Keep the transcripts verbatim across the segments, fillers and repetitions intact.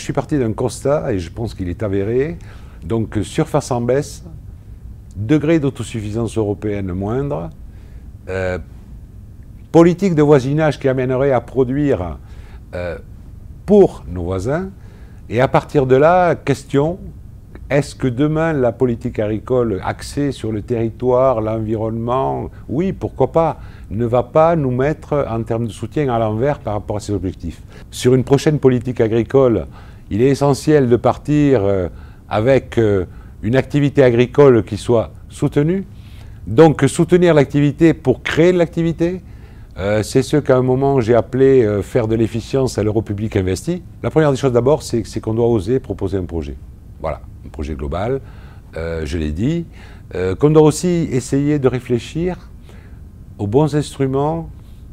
je suis parti d'un constat, et je pense qu'il est avéré, donc surface en baisse, degré d'autosuffisance européenne moindre, euh, politique de voisinage qui amènerait à produire euh, pour nos voisins, et à partir de là, question, est-ce que demain la politique agricole axée sur le territoire, l'environnement, oui, pourquoi pas, ne va pas nous mettre en termes de soutien à l'envers par rapport à ces objectifs. Sur une prochaine politique agricole, il est essentiel de partir euh, avec euh, une activité agricole qui soit soutenue. Donc soutenir l'activité pour créer de l'activité, euh, c'est ce qu'à un moment j'ai appelé euh, faire de l'efficience à l'euro public investi. La première des choses d'abord, c'est, c'est qu'on doit oser proposer un projet. Voilà, un projet global, euh, je l'ai dit. Euh, qu'on doit aussi essayer de réfléchir aux bons instruments,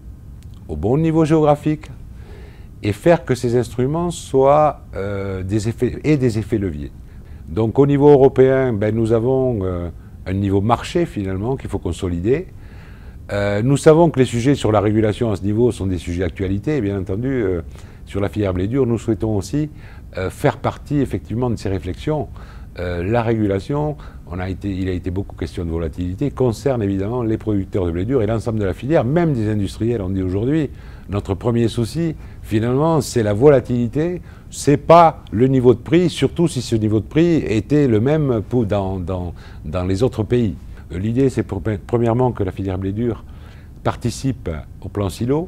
au bon niveau géographique, et faire que ces instruments soient euh, des effets, et des effets leviers. Donc au niveau européen, ben, nous avons euh, un niveau marché finalement qu'il faut consolider. Euh, nous savons que les sujets sur la régulation à ce niveau sont des sujets d'actualité, et bien entendu, euh, sur la filière blé dur, nous souhaitons aussi euh, faire partie effectivement de ces réflexions. Euh, la régulation, on a été, il a été beaucoup question de volatilité, concerne évidemment les producteurs de blé dur et l'ensemble de la filière, même des industriels, on dit aujourd'hui. Notre premier souci, finalement, c'est la volatilité, c'est pas le niveau de prix, surtout si ce niveau de prix était le même pour dans, dans, dans les autres pays. L'idée, c'est pour, premièrement que la filière blé dur participe au plan silo.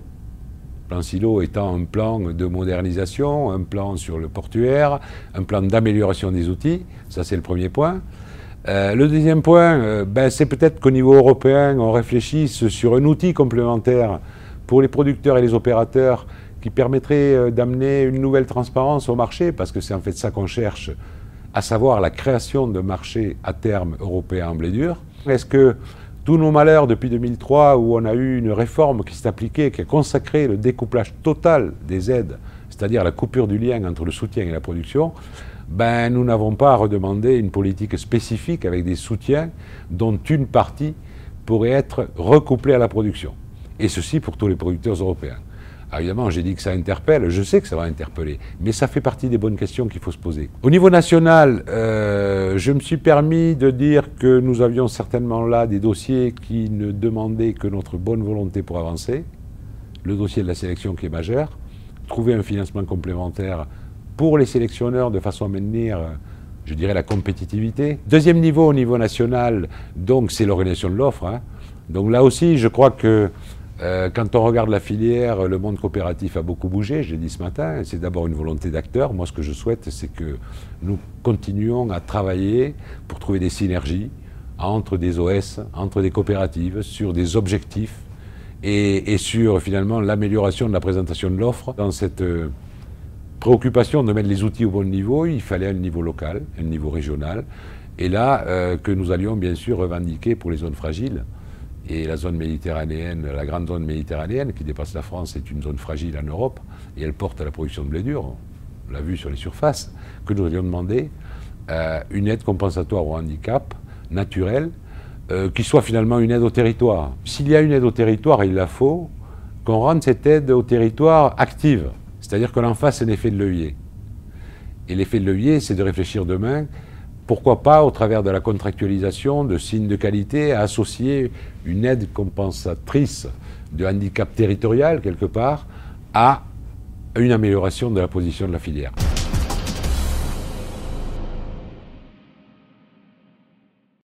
Le plan silo étant un plan de modernisation, un plan sur le portuaire, un plan d'amélioration des outils. Ça, c'est le premier point. Euh, le deuxième point, euh, ben, c'est peut-être qu'au niveau européen, on réfléchisse sur un outil complémentaire pour les producteurs et les opérateurs qui permettrait euh, d'amener une nouvelle transparence au marché, parce que c'est en fait ça qu'on cherche, à savoir la création de marchés à terme européens en blé dur. Est-ce que tous nos malheurs depuis deux mille trois, où on a eu une réforme qui s'est appliquée, qui a consacré le découplage total des aides, c'est-à-dire la coupure du lien entre le soutien et la production, ben, nous n'avons pas à redemander une politique spécifique avec des soutiens dont une partie pourrait être recouplée à la production. Et ceci pour tous les producteurs européens. Alors évidemment, j'ai dit que ça interpelle, je sais que ça va interpeller, mais ça fait partie des bonnes questions qu'il faut se poser. Au niveau national, euh, je me suis permis de dire que nous avions certainement là des dossiers qui ne demandaient que notre bonne volonté pour avancer. Le dossier de la sélection qui est majeur, trouver un financement complémentaire pour les sélectionneurs de façon à maintenir, je dirais, la compétitivité. Deuxième niveau, au niveau national, donc c'est l'organisation de l'offre. Hein. Donc là aussi, je crois que Euh, quand on regarde la filière, le monde coopératif a beaucoup bougé, je l'ai dit ce matin, c'est d'abord une volonté d'acteurs. Moi, ce que je souhaite, c'est que nous continuions à travailler pour trouver des synergies entre des O S, entre des coopératives, sur des objectifs et, et sur finalement l'amélioration de la présentation de l'offre. Dans cette euh, préoccupation de mettre les outils au bon niveau, il fallait un niveau local, un niveau régional, et là, euh, que nous allions bien sûr revendiquer pour les zones fragiles. Et la zone méditerranéenne, la grande zone méditerranéenne qui dépasse la France est une zone fragile en Europe et elle porte à la production de blé dur, on l'a vu sur les surfaces, que nous avions demandé euh, une aide compensatoire au handicap naturel euh, qui soit finalement une aide au territoire. S'il y a une aide au territoire, il la faut, qu'on rende cette aide au territoire active, c'est-à-dire qu'on en fasse un effet de levier. Et l'effet de levier, c'est de réfléchir demain, pourquoi pas, au travers de la contractualisation, de signes de qualité, à associer une aide compensatrice de handicap territorial, quelque part, à une amélioration de la position de la filière.